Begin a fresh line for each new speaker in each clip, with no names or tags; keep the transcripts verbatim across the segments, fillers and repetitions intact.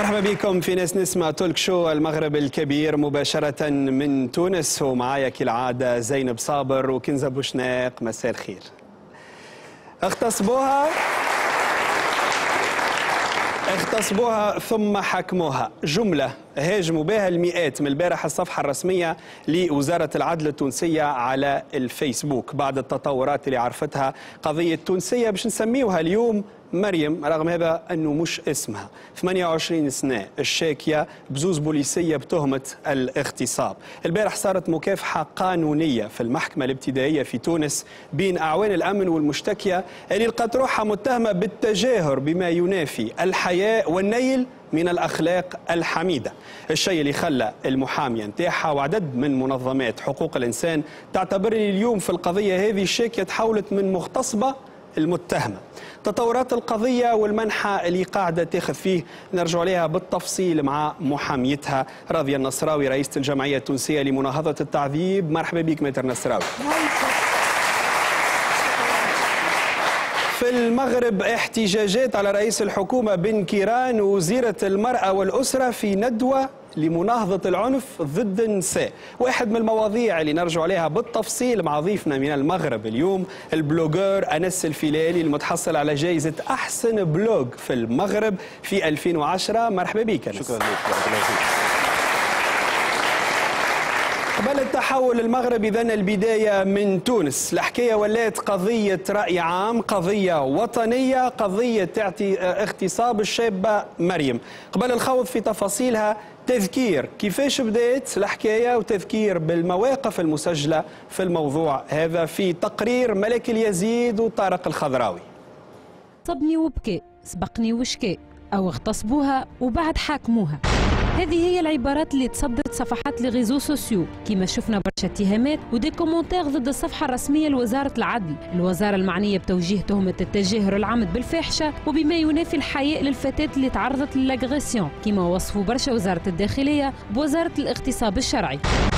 مرحبا بكم في ناس نسمع تولك شو المغرب الكبير مباشرة من تونس، ومعايا كالعادة زينب صابر وكنزة بوشناق. مساء الخير. اغتصبوها اغتصبوها ثم حكموها، جملة هاجموا بها المئات من البارح الصفحة الرسمية لوزارة العدل التونسية على الفيسبوك بعد التطورات اللي عرفتها قضية تونسية باش نسميوها اليوم مريم، رغم هذا أنه مش اسمها. ثمانية وعشرين سنة الشاكية بزوز بوليسية بتهمة الاغتصاب. البارح صارت مكافحة قانونية في المحكمة الابتدائية في تونس بين أعوان الأمن والمشتكية اللي لقت روحها متهمة بالتجاهر بما ينافي الحياء والنيل من الأخلاق الحميدة، الشيء اللي خلى المحامية نتاعها وعدد من منظمات حقوق الإنسان تعتبرني اليوم في القضية هذه الشاكية تحولت من مغتصبة المتهمة. تطورات القضية والمنحى اللي قاعدة تاخذ فيه نرجع عليها بالتفصيل مع محاميتها راضية النصراوي رئيسة الجمعية التونسية لمناهضة التعذيب. مرحبا بك متر نصراوي. في المغرب احتجاجات على رئيس الحكومة بن كيران ووزيرة المرأة والأسرة في ندوة لمناهضة العنف ضد النساء. واحد من المواضيع اللي نرجع عليها بالتفصيل مع ضيفنا من المغرب اليوم البلوجر أنس الفلالي المتحصل على جائزة أحسن بلوج في المغرب في ألفين وعشرة. مرحبا بك أنس.
شكرا لك.
قبل التحول المغرب إذن البداية من تونس. الحكاية ولات قضية رأي عام، قضية وطنية، قضية اغتصاب الشابة مريم. قبل الخوض في تفاصيلها تذكير كيفاش بدأت الحكاية وتذكير بالمواقف المسجلة في الموضوع هذا في تقرير ملك اليزيد وطارق الخضراوي.
صبني وبكي، سبقني وشكي، أو اغتصبوها وبعد حاكموها. هذه هي العبارات اللي تصدرت صفحات لي ريزو سوسيو، كما شفنا برشا اتهامات ودي كومونتير ضد الصفحة الرسمية لوزارة العدل، الوزارة المعنية بتوجيه تهمة التجاهر العمد بالفاحشة وبما ينافي الحياء للفتاة اللي تعرضت للاغريسيون، كما وصفوا برشا وزارة الداخلية بوزارة الاغتصاب الشرعي.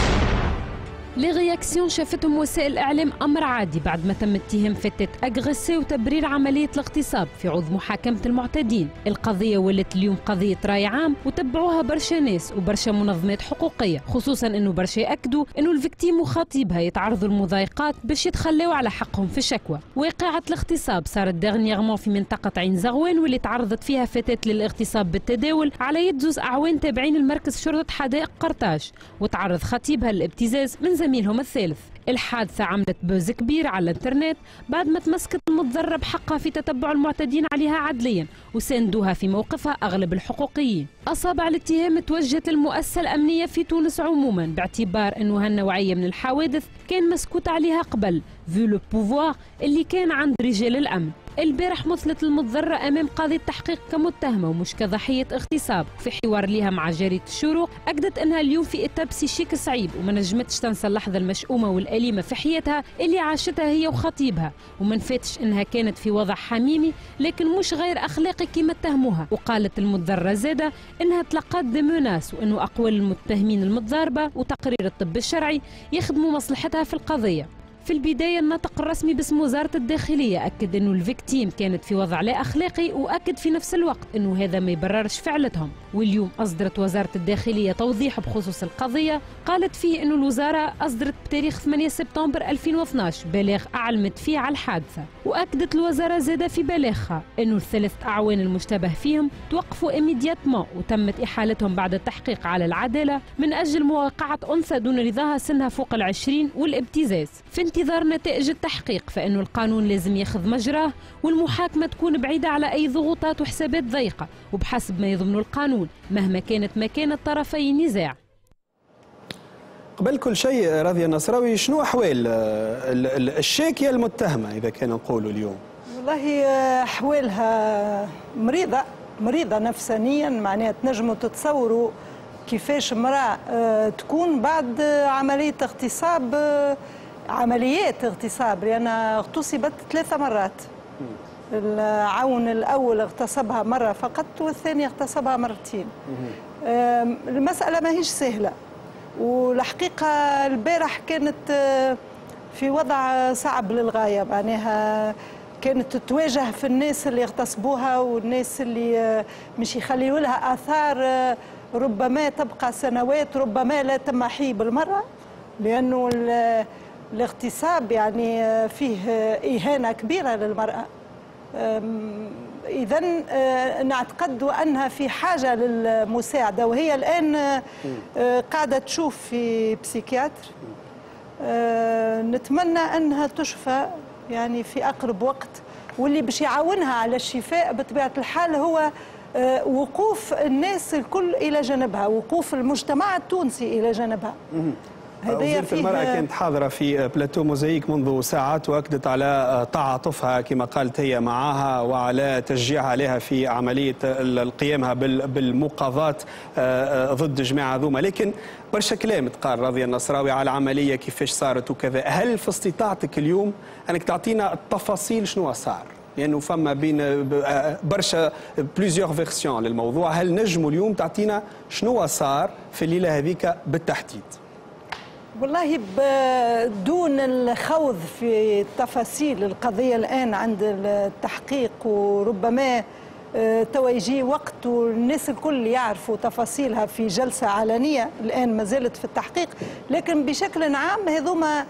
لي رياكسيون شافتهم وسائل الاعلام امر عادي بعد ما تم اتهام فتاة اغريسي وتبرير عمليه الاغتصاب في عوض محاكمه المعتدين. القضيه ولت اليوم قضيه راي عام وتبعوها برشا ناس وبرشا منظمات حقوقيه، خصوصا انه برشا ياكدوا انه الفيكتيم وخطيبها يتعرضوا للمضايقات باش يتخلوا على حقهم في الشكوى. واقعه الاغتصاب صارت دغنيغمون في منطقه عين زغوان واللي تعرضت فيها فتاة للاغتصاب بالتداول على يد زوز اعوان تابعين المركز شرطه حدائق قرطاج، وتعرض خطيبها للابتزاز من زميلهم الثالث. الحادثة عملت بوز كبير على الانترنت بعد ما تمسكت المتضرة بحقها في تتبع المعتدين عليها عدليا وساندوها في موقفها أغلب الحقوقيين. أصابع الاتهام توجهت للمؤسسة الأمنية في تونس عموما باعتبار أنه هالنوعية من الحوادث كان مسكوت عليها قبل فيو لو بوفوار اللي كان عند رجال الأمن. البارح مثلت المتضرة أمام قاضي التحقيق كمتهمة ومش كضحية اغتصاب. في حوار لها مع جريدة الشروق أكدت أنها اليوم في إتاب سيشيك صعيب وما نجمتش تنسى اللحظة المشؤومة والأليمة في حياتها اللي عاشتها هي وخطيبها، وما نفاتش أنها كانت في وضع حميمي لكن مش غير أخلاقي كما اتهموها. وقالت المتضرة زادة أنها تلقت دي موناس وأنه أقوال المتهمين المتضاربة وتقرير الطب الشرعي يخدموا مصلحتها في القضية. في البداية الناطق الرسمي باسم وزارة الداخلية أكد أنه الفيكتيم كانت في وضع لا أخلاقي وأكد في نفس الوقت أنه هذا ما يبررش فعلتهم. واليوم أصدرت وزارة الداخلية توضيح بخصوص القضية قالت فيه أنه الوزارة أصدرت بتاريخ ثمانية سبتمبر ألفين واثناش بلاغ أعلمت فيه على الحادثة. وأكدت الوزارة زادة في بلاغها أنه الثلاث أعوان المشتبه فيهم توقفوا إميدياتمون وتمت إحالتهم بعد التحقيق على العدالة من أجل مواقعة أنثى دون رضاها سنها فوق العشرين والابتزاز. في انتظار نتائج التحقيق فإنه القانون لازم ياخذ مجراه والمحاكمة تكون بعيدة على أي ضغوطات وحسابات ضيقة وبحسب ما يضمن القانون مهما كانت مكانة طرفي النزاع.
قبل كل شيء راضية النصراوي، شنو أحوال الشاكية المتهمة إذا كان نقولوا اليوم؟
والله أحوالها مريضة مريضة نفسانيا، معناها تنجموا تتصوروا كيفاش امرأة تكون بعد عملية اغتصاب، عمليات اغتصاب، لأن اغتصبت ثلاث مرات. العون الأول اغتصبها مرة فقط والثاني اغتصبها مرتين. المسألة ما هيش سهلة، والحقيقة البارح كانت في وضع صعب للغاية، معناها كانت تتواجه في الناس اللي اغتصبوها والناس اللي مش يخليوا لها آثار ربما تبقى سنوات، ربما لا تمحي بالمرة، لأنه الاغتصاب يعني فيه إهانة كبيرة للمرأة. إذا نعتقد أنها في حاجة للمساعدة، وهي الآن قاعدة تشوف في بسيكياتر. نتمنى أنها تشفى يعني في أقرب وقت، واللي باش يعاونها على الشفاء بطبيعة الحال هو وقوف الناس الكل إلى جانبها، وقوف المجتمع التونسي إلى جانبها.
وزيرة المرأة كانت حاضرة في بلاتو موزايك منذ ساعات وأكدت على تعاطفها كما قالت هي معها وعلى تشجيعها لها في عملية قيامها بالمقاضاة ضد جماعة ذوما. لكن برشا كلام تقال راضية النصراوي على العملية كيفاش صارت وكذا، هل في استطاعتك اليوم أنك تعطينا التفاصيل شنو صار؟ لأنه يعني فما بين برشا بليزيور فيرسيون للموضوع، هل نجموا اليوم تعطينا شنو صار في الليلة هذيك بالتحديد؟
والله بدون الخوض في تفاصيل القضية الآن عند التحقيق، وربما توا يجي وقت والناس الكل يعرفوا تفاصيلها في جلسة علنية، الآن ما زالت في التحقيق. لكن بشكل عام هذوما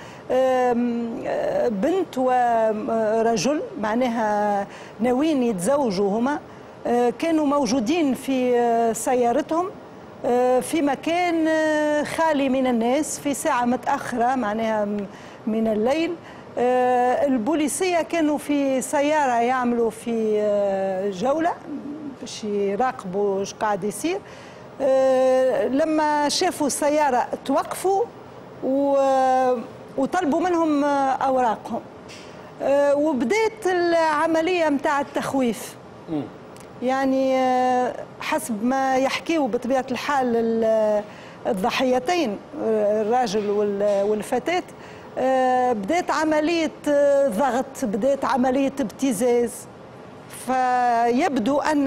بنت ورجل معناها ناويين يتزوجوا، هما كانوا موجودين في سيارتهم في مكان خالي من الناس في ساعة متأخرة معناها من الليل. البوليسية كانوا في سيارة يعملوا في جولة باش يراقبوا ايش قاعد يصير. لما شافوا السيارة توقفوا وطلبوا منهم أوراقهم، وبدأت العملية متاع التخويف. يعني حسب ما يحكيوا بطبيعة الحال الضحيتين الراجل والفتاة، بدأت عملية ضغط، بدأت عملية ابتزاز. فيبدو أن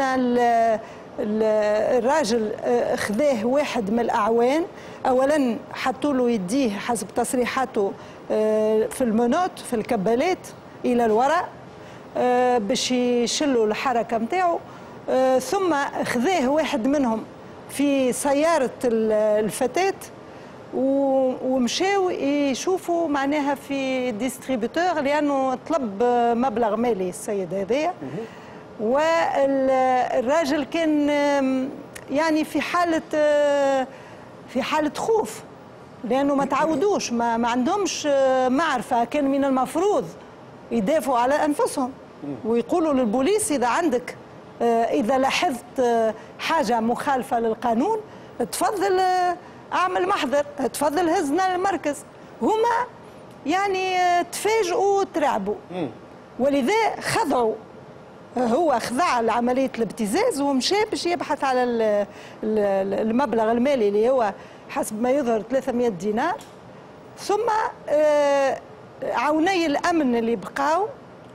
الراجل خذاه واحد من الأعوان، أولا حطوا له يديه حسب تصريحاته في المنوت في الكبالات إلى الوراء باش يشلوا الحركة متاعه، ثم خذاه واحد منهم في سيارة الفتاة ومشاو يشوفوا معناها في ديستريبيوتور، لأنه طلب مبلغ مالي السيد هذايا. والراجل كان يعني في حالة في حالة خوف، لأنه ما تعودوش، ما, ما عندهمش معرفة. كان من المفروض يدافعوا على أنفسهم ويقولوا للبوليس إذا عندك إذا لاحظت حاجة مخالفة للقانون تفضل أعمل محضر، تفضل هزنا للمركز. هما يعني تفاجئوا وترعبوا، ولذا خضعوا. هو خضع لعملية الابتزاز ومشى باش يبحث على المبلغ المالي اللي هو حسب ما يظهر ثلاثمئة دينار. ثم عوني الأمن اللي بقاو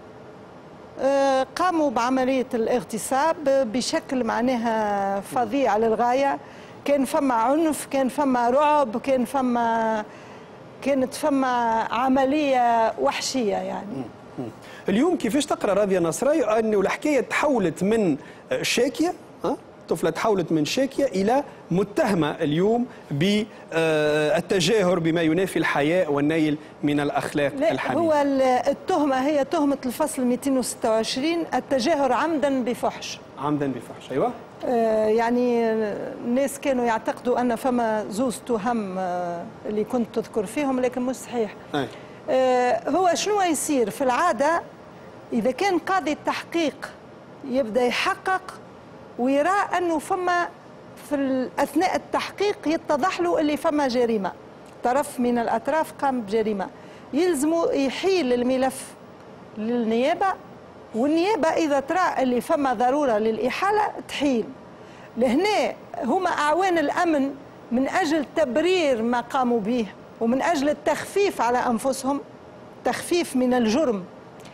قاموا بعملية الاغتصاب بشكل معناها فظيع للغاية. كان فما عنف، كان فما رعب، كان فما كانت فما عملية وحشية يعني.
اليوم كيفاش تقرأ راضية النصراوي أنه الحكاية تحولت من شاكية، طفلة تحولت من شاكية إلى متهمة اليوم بالتجاهر بما ينافي الحياء والنيل من الأخلاق الحميدة؟
هو التهمة هي تهمة الفصل مئتين وستة وعشرين، التجاهر عمدا بفحش.
عمدا بفحش، أيوة.
آه يعني الناس كانوا يعتقدوا أن فما زوز تهم آه اللي كنت تذكر فيهم، لكن مش صحيح. أي. آه هو شنو يصير في العادة إذا كان قاضي التحقيق يبدأ يحقق ويرى أنه فما في أثناء التحقيق يتضح له اللي فما جريمة، طرف من الأطراف قام بجريمة، يلزمه يحيل الملف للنيابة، والنيابة إذا ترى اللي فما ضرورة للإحالة تحيل. لهنا هما أعوان الأمن من أجل تبرير ما قاموا به ومن أجل التخفيف على أنفسهم، تخفيف من الجرم،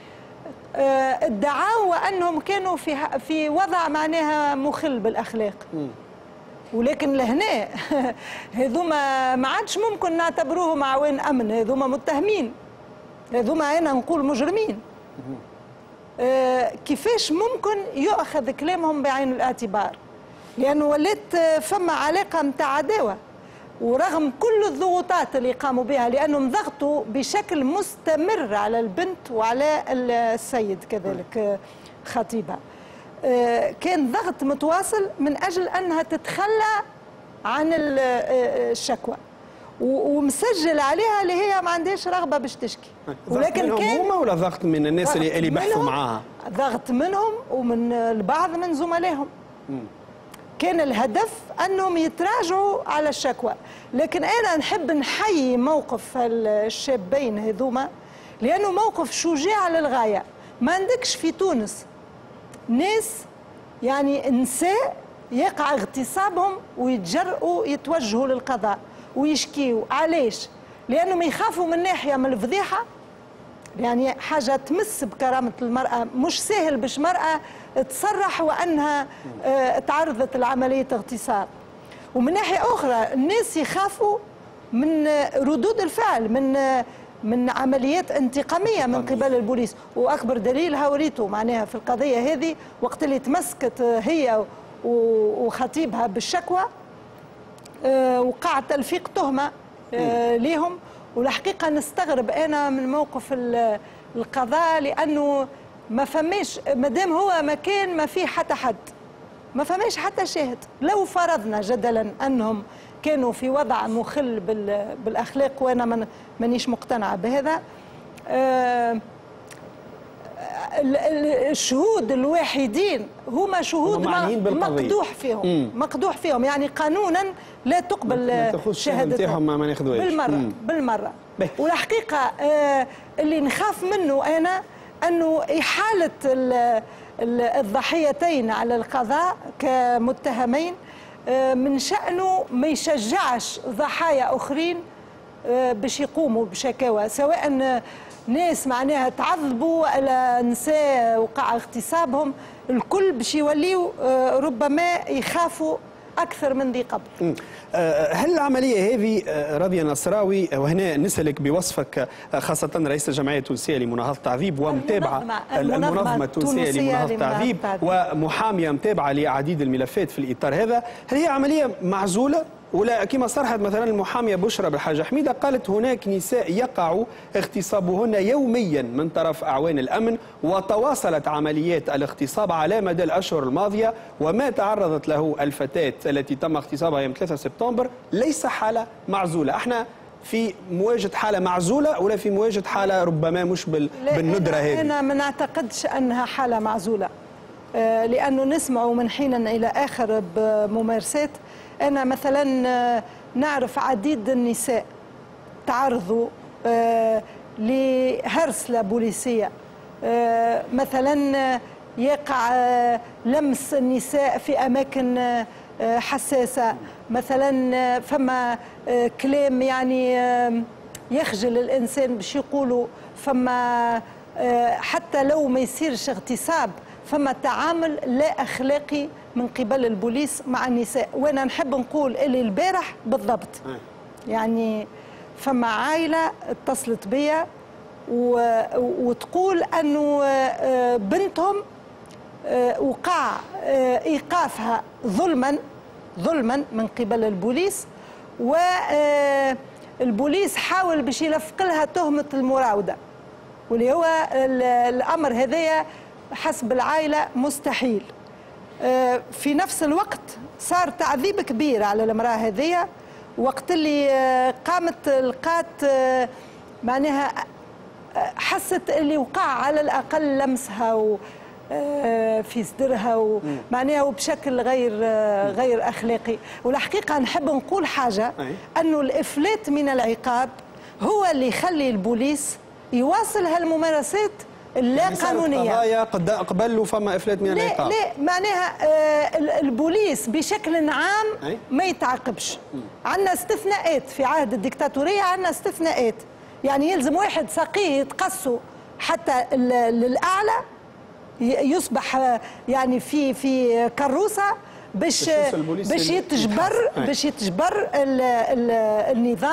ادعوا أنهم كانوا في في وضع معناها مخل بالأخلاق. ولكن لهنا هذوما ما عادش ممكن نعتبروهم أعوان أمن، هذوما متهمين، هذوما أنا نقول مجرمين. كيفاش ممكن يؤخذ كلامهم بعين الاعتبار؟ لأنه ولات فما علاقة متاع عداوة، ورغم كل الضغوطات اللي قاموا بها، لأنهم ضغطوا بشكل مستمر على البنت وعلى السيد كذلك خطيبها. كان ضغط متواصل من أجل أنها تتخلى عن الشكوى، ومسجل عليها اللي هي ما عندهاش رغبة باش تشكي.
ولكن كان هما ولا ضغط من الناس اللي اللي بحثوا معاها؟
ضغط منهم ومن البعض من زملائهم. كان الهدف أنهم يتراجعوا على الشكوى. لكن أنا نحب نحيي موقف الشابين هذوما، لأنه موقف شجاع للغاية. ما عندكش في تونس ناس يعني نساء يقع اغتصابهم ويتجرؤوا يتوجهوا للقضاء ويشكيوا. علاش؟ لأنهم يخافوا من ناحية من الفضيحة، يعني حاجة تمس بكرامة المرأة. مش سهل باش مرأة تصرح وأنها تعرضت لعملية اغتصاب. ومن ناحية أخرى الناس يخافوا من ردود الفعل، من من عمليات انتقامية من قبل البوليس. وأكبر دليل هوريته معناها في القضية هذه، وقت اللي تمسكت هي وخطيبها بالشكوى وقع تلفيق تهمة ليهم. والحقيقة نستغرب أنا من موقف القضاء، لأنه ما فماش، مادام هو مكان ما فيه حتى حد، ما فماش حتى شاهد. لو فرضنا جدلا أنهم كانوا في وضع مخل بالأخلاق، وأنا مانيش مقتنعة بهذا، الشهود الواحدين هما شهود مقدوح فيهم. مم. مقدوح فيهم، يعني قانونا لا تقبل شهادتهم
ما ناخذوهاش
بالمره. مم. بالمره. بي. والحقيقه آه اللي نخاف منه انا انه احاله الضحيتين على القضاء كمتهمين آه من شأنه ما يشجعش ضحايا اخرين آه باش يقوموا بشكاوى، سواء ناس معناها تعذبوا على نساء وقع اغتصابهم. الكل باش يوليوا ربما يخافوا أكثر من ذي قبل.
هل العملية هذه راضية نصراوي، وهنا نسألك بوصفك خاصة رئيس الجمعية التونسية لمناهضة التعذيب ومتابعة المنظمة التونسية لمناهضة التعذيب ومحامية متابعة لعديد الملفات في الإطار هذا، هل هي عملية معزولة؟ ولا كما صرحت مثلا المحامية بشرى بالحاجة حميدة، قالت هناك نساء يقع اغتصابهن يوميا من طرف أعوان الأمن، وتواصلت عمليات الاغتصاب على مدى الأشهر الماضية، وما تعرضت له الفتاة التي تم اغتصابها يوم ثلاثة سبتمبر ليس حالة معزولة. احنا في مواجهة حالة معزولة ولا في مواجهة حالة ربما مش بالندرة هذه؟
أنا ما نعتقدش أنها حالة معزولة، لأنه نسمع من حين إلى آخر بممارسات. أنا مثلا نعرف عديد النساء تعرضوا لهرسلة بوليسية، مثلا يقع لمس النساء في أماكن حساسة، مثلا فما كلام يعني يخجل الإنسان باش يقولوا، فما حتى لو ما يصيرش اغتصاب فما تعامل لا أخلاقي من قبل البوليس مع النساء. وانا نحب نقول اللي البارح بالضبط يعني فما عائله اتصلت بيا وتقول انه بنتهم وقع ايقافها ظلما ظلما من قبل البوليس، والبوليس حاول باش يلفق لها تهمه المراوده، واللي هو الامر هذايا حسب العائله مستحيل. في نفس الوقت صار تعذيب كبير على المرأة هذه، وقت اللي قامت لقات معناها حست اللي وقع على الأقل لمسها في صدرها معناها وبشكل غير غير أخلاقي. والحقيقة نحب نقول حاجة، أنه الإفلات من العقاب هو اللي يخلي البوليس يواصل هالممارسات اللا قانونية.
قضايا قبل فما إفلات من العقاب.
لا لا معناها آه البوليس بشكل عام أي؟ ما يتعاقبش. عندنا استثناءات في عهد الدكتاتورية، عندنا استثناءات، يعني يلزم واحد ساقيه يتقصوا حتى للأعلى يصبح يعني في في كروسة باش باش يتجبر باش يتجبر ال ال النظام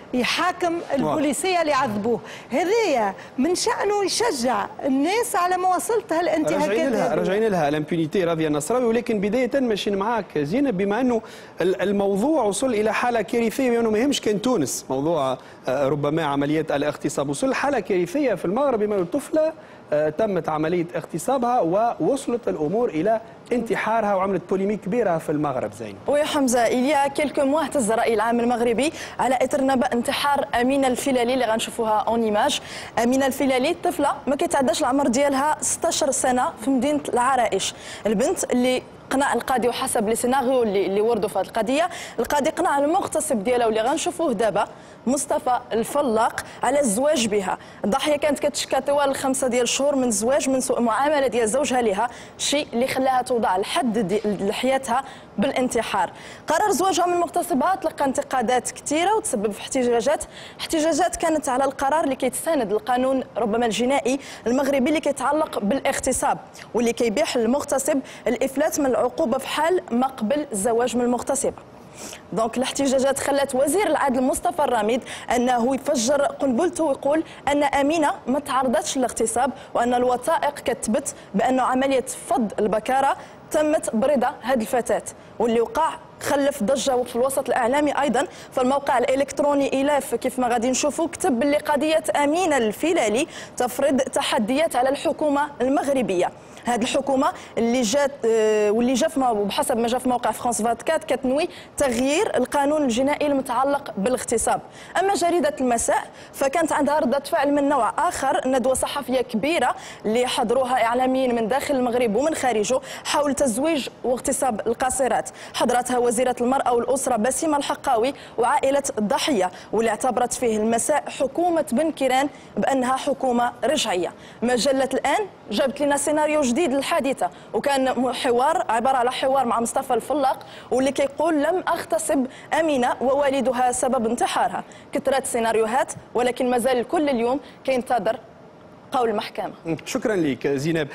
يحاكم البوليسيه اللي عذبوه. هذايا من شأنه يشجع الناس على مواصله هالانتهاكات.
رجعين لها رجعين لها الامبونيتي راضيه النصراوي، ولكن بدايه ماشيين معاك زينب، بما انه الموضوع وصل الى حاله كارثيه، بما انه ما يهمش كان تونس، موضوع ربما عمليات الاغتصاب وصل حاله كارثيه في المغرب، بما انه طفله تمت عمليه اغتصابها ووصلت الامور الى انتحارها وعملت بوليميك كبيره في المغرب. زين
وي حمزه، إليا كيلكو موا اهتز الراي العام المغربي على اثر نبأ انتحار امينه الفلالي اللي غنشوفوها اون ايماج. امينه الفلالي طفله ما كيتعداش العمر ديالها ستة عشر سنه في مدينه العرائش. البنت اللي قنع القاضي وحسب لي سيناريو اللي اللي وردوا في هذه القضيه، القاضي قنع المغتصب ديالها واللي غنشوفوه دابا مصطفى الفلاق على الزواج بها. الضحيه كانت كتشكى طوال خمسه ديال الشهور من الزواج من سوء معامله ديال زوجها لها، الشيء اللي خلاها توضع الحد لحياتها بالانتحار. قرار زواجها من المغتصبه تلقى انتقادات كثيره وتسبب في احتجاجات، احتجاجات كانت على القرار اللي كيتساند القانون ربما الجنائي المغربي اللي كيتعلق بالاغتصاب، واللي كيبيح للمغتصب الافلات من العقوبه في حال ما قبل الزواج من المغتصبه. دونك الاحتجاجات خلت وزير العدل مصطفى الراميد انه يفجر قنبلته ويقول ان امينه ما تعرضتش للاغتصاب، وان الوثائق كتثبت بانه عمليه فض البكاره تمت برضا هذه الفتاه، واللي وقع خلف ضجه في الوسط الاعلامي ايضا. فالموقع الالكتروني إلاف كيف ما غادي نشوفوا كتب باللي قضيه امينه الفلالي تفرض تحديات على الحكومه المغربيه. هذه الحكومه اللي جات واللي جا بحسب ما جا في موقع فرانس أربعة وعشرين كتنوي تغيير القانون الجنائي المتعلق بالاغتصاب. اما جريده المساء فكانت عندها رده فعل من نوع اخر، ندوه صحفيه كبيره اللي حضروها اعلاميين من داخل المغرب ومن خارجه حول تزويج واغتصاب القاصرات. حضرتها وزيره المراه والاسره بسيمه الحقاوي وعائله الضحيه، واللي اعتبرت فيه المساء حكومه بن كيران بانها حكومه رجعيه. مجله الان جابت لنا سيناريو جديد للحادثه، وكان حوار عباره على حوار مع مصطفى الفلاق واللي كيقول لم اغتصب امينه ووالدها سبب انتحارها. كثرت سيناريوهات ولكن مازال الكل اليوم كينتظر قول المحكمه.
شكرا لك زينب.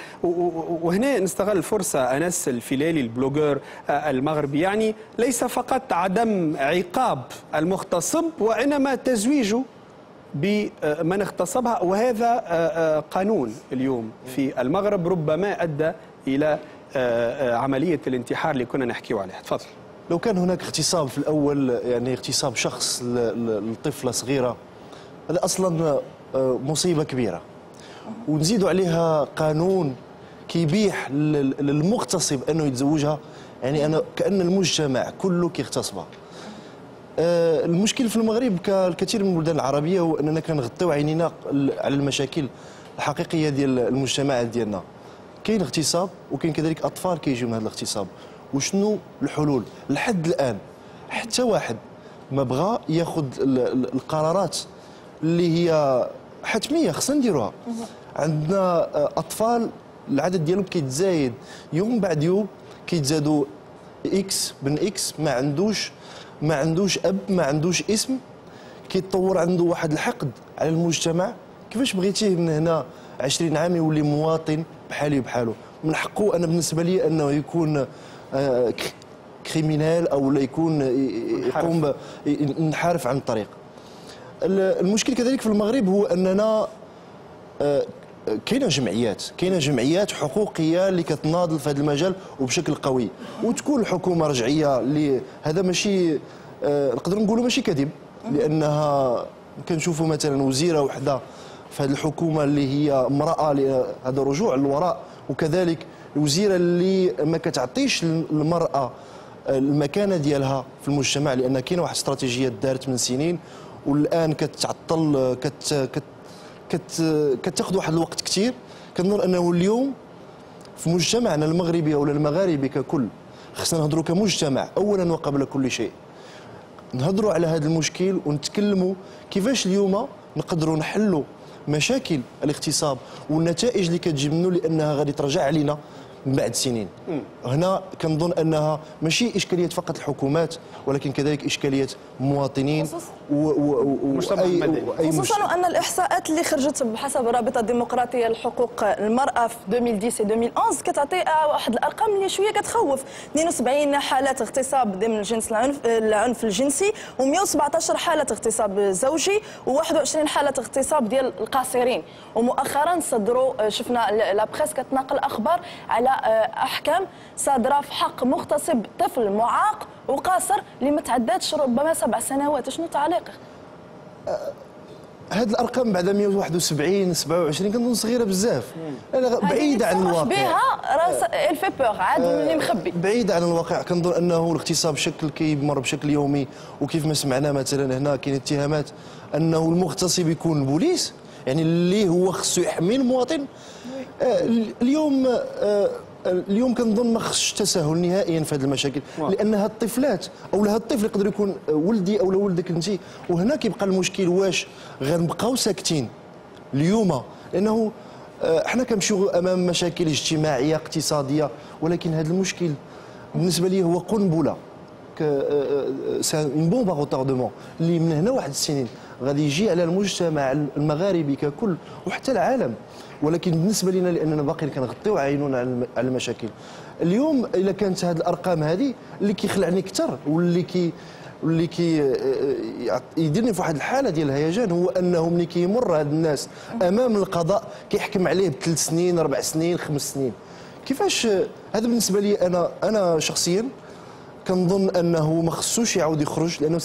وهنا نستغل الفرصه، انس الفلالي البلوجر المغربي، يعني ليس فقط عدم عقاب المغتصب وانما تزويجه بمن اغتصبها، وهذا قانون اليوم في المغرب ربما ادى الى عمليه الانتحار اللي كنا نحكيو عليها. تفضل.
لو كان هناك اغتصاب في الاول، يعني اغتصاب شخص لطفله صغيره، هذا اصلا مصيبه كبيره، ونزيدوا عليها قانون كيبيح للمغتصب انه يتزوجها، يعني انا كأن المجتمع كله كيغتصبها. المشكل في المغرب كالكثير من البلدان العربيه هو اننا كنغطيو عينينا على المشاكل الحقيقيه ديال المجتمع ديالنا. كاين اغتصاب وكاين كذلك اطفال كيجيو من هذا الاغتصاب. وشنو الحلول؟ لحد الان حتى واحد ما بغى ياخذ القرارات اللي هي حتميه خصنا نديروها. عندنا اطفال العدد ديالهم كيتزايد يوم بعد يوم، كيتزادوا اكس بن اكس، ما عندوش ما عندوش اب، ما عندوش اسم، كيتطور عنده واحد الحقد على المجتمع. كيفاش بغيتيه من هنا عشرين عام يولي مواطن بحالي بحاله؟ من حقه انا بالنسبه لي انه يكون كريمينال او لا يكون يقوم ينحرف عن الطريق. المشكل كذلك في المغرب هو اننا كاينه جمعيات كاينه جمعيات حقوقيه اللي كتناضل في هذا المجال وبشكل قوي، وتكون الحكومه رجعيه اللي هذا ماشي نقدروا نقولوا ماشي كذب، لانها كنشوفوا مثلا وزيره وحده في هذه الحكومه اللي هي امراه، هذا رجوع للوراء، وكذلك الوزيره اللي ما كتعطيش المراه المكانه ديالها في المجتمع، لان كاينه واحد الاستراتيجيه دارت من سنين والان كتعطل كت كت كت كتاخذ واحد الوقت كثير. كنظن انه اليوم في مجتمعنا المغربي ولا المغاربي ككل خصنا نهضروا كمجتمع اولا وقبل كل شيء، نهضروا على هذا المشكل ونتكلموا كيفاش اليوم نقدروا نحلوا مشاكل الاغتصاب والنتائج اللي كتجي منه، لانها غادي ترجع علينا من بعد سنين. هنا كنظن انها ماشي اشكاليه فقط الحكومات، ولكن كذلك اشكاليه مواطنين
المجتمع المدني.
خصوصا ان الاحصاءات اللي خرجت بحسب الرابطه الديمقراطيه لحقوق المراه في ألفين وعشرة ألفين وأحد عشر كتعطي واحد الارقام اللي شويه كتخوف. اثنين وسبعين حاله اغتصاب ضمن الجنس العنف العنف الجنسي ومئة وسبعطاش حاله اغتصاب زوجي وواحد وعشرين حاله اغتصاب ديال القاصرين. ومؤخرا صدروا شفنا لا بريس كتناقل اخبار على احكام صادره في حق مغتصب طفل معاق وقاصر اللي ما تعداتش ربما سبع سنوات. شنو تعليقك؟
هاد الارقام بعد مئة وواحد وسبعين سبعة وعشرين كنظن صغيره بزاف، بعيده عن الواقع.
بها راس الفي بور عاد اللي مخبي.
بعيده عن الواقع. كنظن انه الاغتصاب بشكل كيمر بشكل يومي، وكيف ما سمعنا مثلا هنا كاين اتهامات انه المغتصب يكون البوليس، يعني اللي هو خصو يحمي المواطن. اليوم اليوم كنظن ما خصش تساهل نهائيا في هذه المشاكل، لان هاد الطفلات او هاد الطفل يقدر يكون ولدي او ولدك انت. وهنا كيبقى المشكل، واش غنبقاو ساكتين اليوم؟ لانه احنا كنمشيو امام مشاكل اجتماعيه اقتصاديه، ولكن هذا المشكل بالنسبه لي هو قنبله، سي اون بومب ا روتاردمون اللي من هنا واحد السنين غادي يجي على المجتمع المغاربي ككل وحتى العالم. ولكن بالنسبه لنا لاننا باقيين كنغطيو عينونا على المشاكل. اليوم الا كانت هذه الارقام هذه اللي كيخلعني اكثر واللي كي واللي كي يديرني في واحد الحاله ديال الهيجان، هو انه ملي كيمر هاد الناس امام القضاء كيحكم عليه بثلاث سنين اربع سنين خمس سنين. كيفاش هذا بالنسبه لي انا انا شخصيا كنظن انه ما خصوش يعاود يخرج، لانه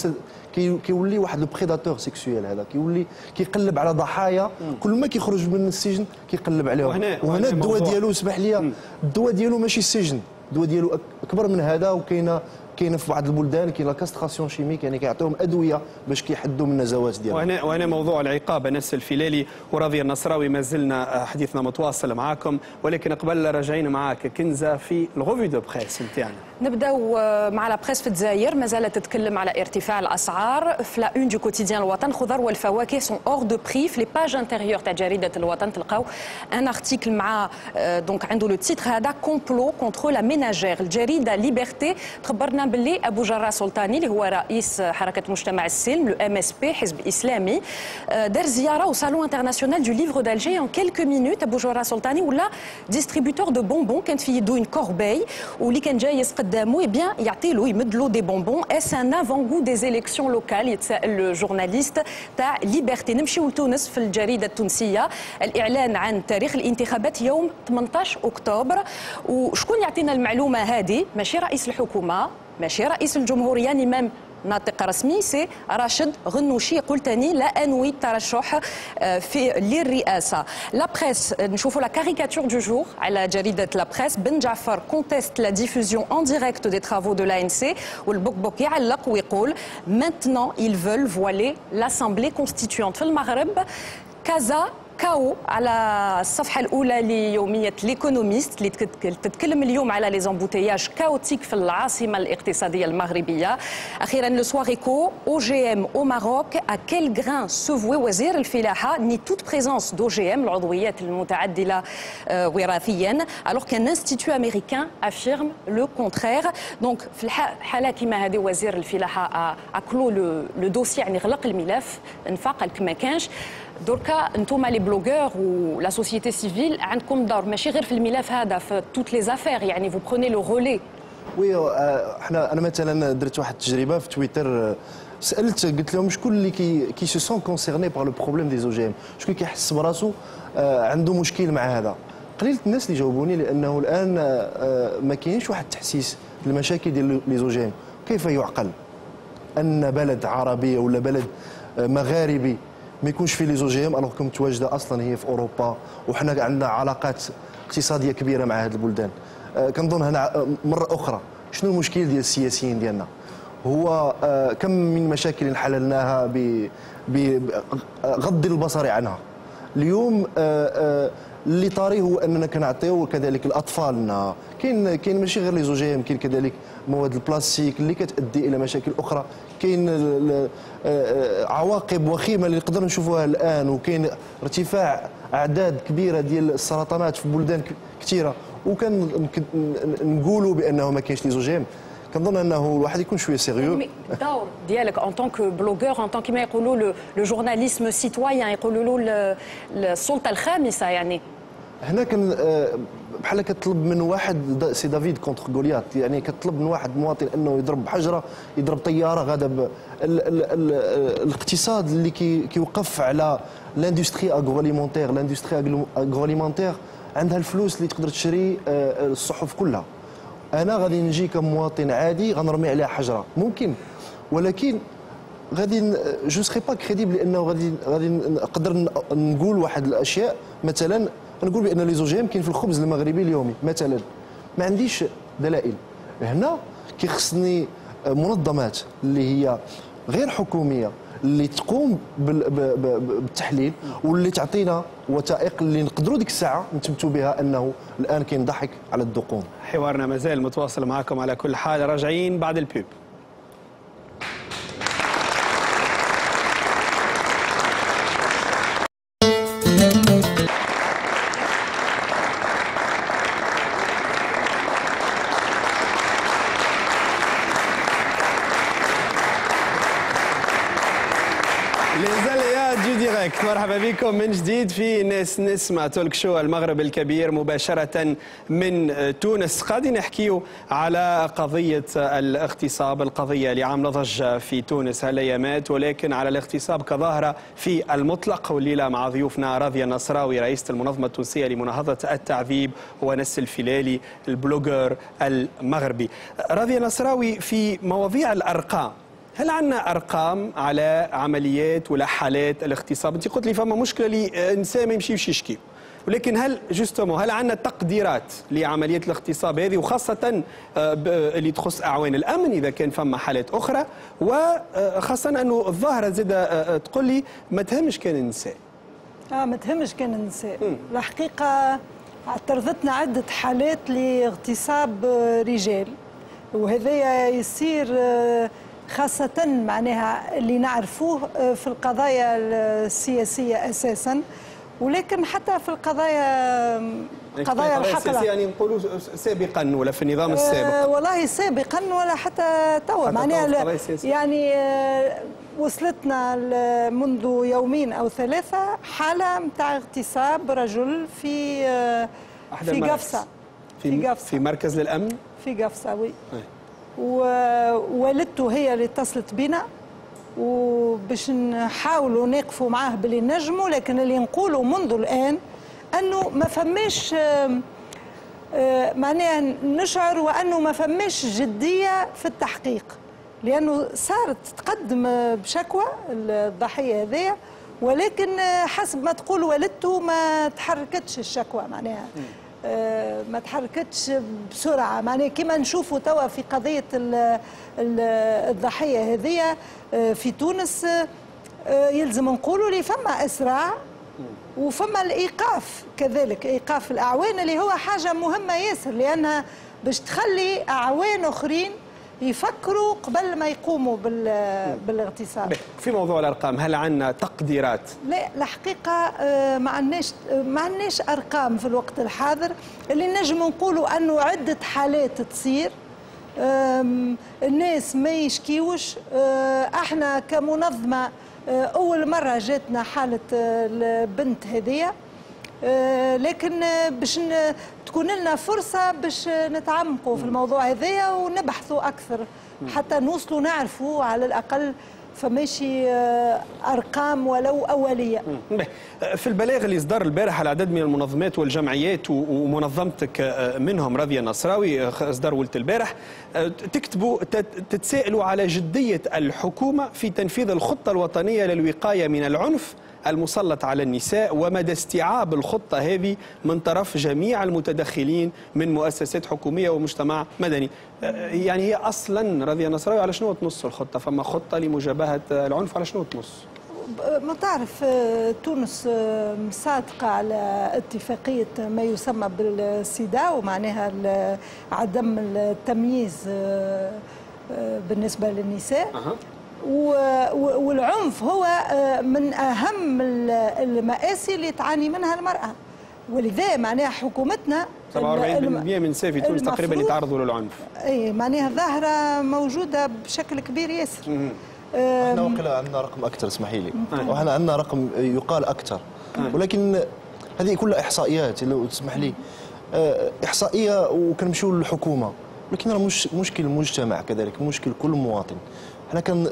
كيولي واحد البريداتور سيكسويال. هذا كيولي كيقلب على ضحايا، كل ما كيخرج من السجن كيقلب عليهم. وهنا, وهنا الدواء ديالو اسمح لي، الدواء ديالو ماشي السجن، الدواء ديالو اكبر من هذا. وكاينه كاينه في بعض البلدان كاين لا كاستراسيون شيميك، يعني كيعطيهم ادويه باش كيحدوا من النزوات ديالهم.
وهنا وهنا موضوع العقاب. انس الفلالي وراضي النصراوي ما زلنا حديثنا متواصل معاكم، ولكن قبل راجعين معاك كنزه في الغوفي دو بريس نتاعنا.
نبداو مع لا بريس في الجزائر، ما زالت تتكلم على ارتفاع الاسعار. في لا اون دو كوتيديان الوطن، الخضر والفواكه سون اور دو بري. في لي باج انتيريور تاع جريده الوطن تلقاو ان ارتيكل مع دونك عنده لو تيتر هذا كومبلو كونتر لا ميناجير. الجريده ليبرتي تخبرنا باللي ابو جراء سلطاني اللي هو رئيس حركه مجتمع السلم لو ام اس بي حزب اسلامي دار زياره او صالون انترناسيونال دو ليفر دالجي. ان كيلكو مينوت ابو جراء سلطاني ولا ديستريبيوتور دو بونبون، كانت في يدو اون كورباي واللي كان جاي قدامه بيان يعطي له يمد له دي بونبون. اس ان افون دي زيليكسيون لوكال، يتساءل الجورناليست تاع ليبرتي. نمشيو لتونس في الجريده التونسيه، الاعلان عن تاريخ الانتخابات يوم ثمانية عشر اكتوبر. وشكون يعطينا المعلومه هذه؟ ماشي رئيس الحكومه، ماشي رئيس الجمهوريه، يعني مام ناطق رسمي، سي راشد غنوشي. يقول تاني لا انوي الترشح في للرئاسه. لا بريس نشوفوا لا كاريكاتور دو جور على جريده لا بريس. بن جعفر كونتيست لا ديفوزيون ان ديريكت دي ترافو دو لا ان سي، والبوكبوك يعلق ويقول maintenant ils veulent voiler l'assemblée constituante. في المغرب كذا كاو على الصفحه الاولى ليوميه ليكونوميست اللي تتكلم اليوم على لي زامبوتياج كاوتيك في العاصمه الاقتصاديه المغربيه. اخيرا لو سوار ايكو او جي ام او ماروك ا كيل غران سوفوي. وزير الفلاحه ني توت بريزونس دو جي ام العضويات المتعدله وراثيا، الوغ كان انستيتو امريكان افيرم لو كونترير. دونك في الحاله كيما هذه وزير الفلاحه اكلو لو دوسي، يعني غلق الملف، انفاق قالك ما كانش. دركا انتم لي بلوغور ولا سوسيتي سيفيل عندكم دور ماشي غير في الملف هذا، في توت لي زافير، يعني فو بروني لو رولي.
وي احنا انا مثلا درت واحد التجربه في تويتر، سالت قلت لهم شكون اللي كي كي سو سون كونسيرني بار لو بروبليم دي او جي ام، شكون كيحس براسو عنده مشكل مع هذا. قليله الناس اللي جاوبوني، لانه الان ما كاينش واحد التحسيس للمشاكل ديال لي او جي ام. كيف يعقل ان بلد عربي ولا بلد مغاربي ما يكونش في لي زو جي ام الوغ كو متواجده اصلا هي في اوروبا، وحنا عندنا علاقات اقتصاديه كبيره مع هذه البلدان. أه كنظن هنا مره اخرى شنو المشكل ديال السياسيين ديالنا؟ هو أه كم من مشاكل حللناها بغض البصر عنها. اليوم أه أه اللي طاري هو اننا كنعطيو كذلك لاطفالنا، كاين كاين ماشي غير لي زو جي ام، كاين كذلك مواد البلاستيك اللي كتؤدي الى مشاكل اخرى، كاين عواقب وخيمه اللي نقدر نشوفوها الان، وكاين ارتفاع اعداد كبيره ديال السرطانات في بلدان كثيره. وكان نقولوا بانه ما كاينش لي زو جي ام، كنظن انه الواحد يكون شويه سيريو.
الدور ديالك ان طونك بلوغور ان طونك كيما يقولوا لو جورناليزم سيتويان يقولوا له السلطه الخامسه يعني.
هنا كان بحال كتطلب من واحد سي دافيد كونتر غوليات، يعني كتطلب من واحد مواطن انه يضرب حجره يضرب طياره غادا. الاقتصاد اللي كيوقف على لاندستري اغروليمونتير، لاندستري اغروليمونتير عندها الفلوس اللي تقدر تشري الصحف كلها. انا غادي نجي كمواطن عادي غنرمي عليها حجره ممكن، ولكن غادي جو سخي با كريديبل لانه غادي غادي نقدر نقول واحد الاشياء. مثلا نقول بان لي زوجيم كاين في الخبز المغربي اليومي مثلا، ما عنديش دلائل. هنا كيخصني منظمات اللي هي غير حكوميه اللي تقوم بالتحليل واللي تعطينا وثائق اللي نقدروا ديك الساعه نثبتوا بها انه الان كاين ضحك على الدقون.
حوارنا مازال متواصل معكم على كل حال، راجعين بعد البيب. مرحبا بكم من جديد في ناس نسمع تولك شو المغرب الكبير مباشرة من تونس. قاعدين نحكيو على قضية الاغتصاب، القضية اللي عاملة ضجة في تونس هالايامات، ولكن على الاغتصاب كظاهرة في المطلق. والليلة مع ضيوفنا راضية النصراوي رئيسة المنظمة التونسية لمناهضة التعذيب، ونس الفلالي البلوجر المغربي. راضية النصراوي، في مواضيع الأرقام، هل عندنا ارقام على عمليات ولا حالات الاغتصاب؟ انت قلت لي فما مشكله اللي انسان ما يمشيوش يشكيو، ولكن هل جوستومو هل عندنا تقديرات لعمليات الاغتصاب هذه، وخاصه اللي تخص اعوان الامن اذا كان فما حالات اخرى، وخاصه انه الظاهره زاد تقول لي ما تهمش كان النساء.
اه ما تهمش كان النساء. الحقيقه اعترضتنا عده حالات لاغتصاب رجال، وهذا يصير خاصة معناها اللي نعرفوه في القضايا السياسية أساساً، ولكن حتى في القضايا قضايا الحقل
يعني نقولوا سابقاً ولا في النظام السابق؟
أه والله سابقاً ولا حتى توا معناها يعني وصلتنا منذ يومين أو ثلاثة حالة متاع اغتصاب رجل في في قفصة
في قفصة في مركز للأمن
في قفصة وي. ووالدته هي اللي اتصلت بنا وباش نحاولوا نقفوا معاه باللي نجموا، لكن اللي نقولوا منذ الآن أنه ما فماش معناها نشعر وأنه ما فماش جدية في التحقيق، لأنه صارت تقدم بشكوى الضحية هذيا، ولكن حسب ما تقول والدته ما تحركتش الشكوى، معناها ما تحركتش بسرعه، معناها كما نشوفوا توا في قضيه الضحيه هذه في تونس يلزم نقولوا لي فما اسراع وفما الايقاف كذلك، ايقاف الاعوان اللي هو حاجه مهمه ياسر، لانها باش تخلي اعوان اخرين يفكروا قبل ما يقوموا بالاغتصاب.
في موضوع الارقام هل عندنا تقديرات؟
لا الحقيقه ما عندناش ما عندناش ارقام في الوقت الحاضر. اللي نجم نقولوا انه عده حالات تصير، الناس ما يشكيوش. احنا كمنظمه اول مره جاتنا حاله البنت هذيا، لكن باش تكون لنا فرصة باش نتعمقوا في الموضوع هذايا ونبحثوا أكثر حتى نوصلوا نعرفوا على الأقل فماشي أرقام ولو أولية.
في البلاغ اللي صدر البارح على عدد من المنظمات والجمعيات ومنظمتك منهم راضية النصراوي صدر ولت البارح، تكتبوا تتساءلوا على جدية الحكومة في تنفيذ الخطة الوطنية للوقاية من العنف المسلط على النساء، ومدى استيعاب الخطة هذه من طرف جميع المتدخلين من مؤسسات حكومية ومجتمع مدني. يعني هي أصلا راضية النصراوي على شنو تنص الخطة؟ فما خطة لمجابهة العنف على شنو تنص؟
ما تعرف تونس مصادقة على اتفاقية ما يسمى بالسيداو، معناها عدم التمييز بالنسبة للنساء. أه. والعنف هو من أهم المآسي اللي تعاني منها المرأة، ولذا معناها حكومتنا
سبعة وأربعين بالمئة من النساء في تونس تقريبا يتعرضوا للعنف.
اي معناها ظاهره موجوده بشكل كبير ياسر.
احنا وقيلا عندنا رقم اكثر، اسمحي لي، واحنا عندنا رقم يقال اكثر، ولكن هذه كلها احصائيات لو تسمح لي. احصائيه وكنمشيو للحكومه، ولكن راه مش مشكل المجتمع كذلك، مشكل كل مواطن. احنا كان